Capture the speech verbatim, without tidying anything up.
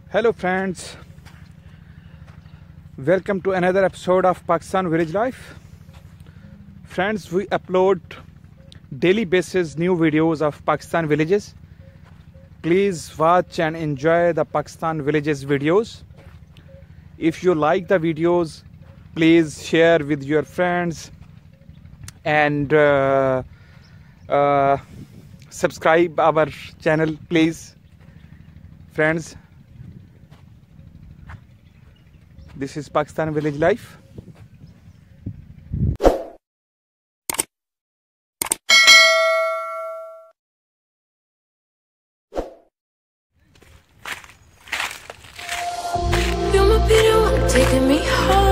Hello friends, welcome to another episode of Pakistan Village Life. Friends, we upload daily basis new videos of Pakistan villages. Please watch and enjoy the Pakistan villages videos. If you like the videos, please share with your friends and uh, uh, subscribe our channel, please. Friends, this is Pakistan Village Life. You're my beat, taking me home.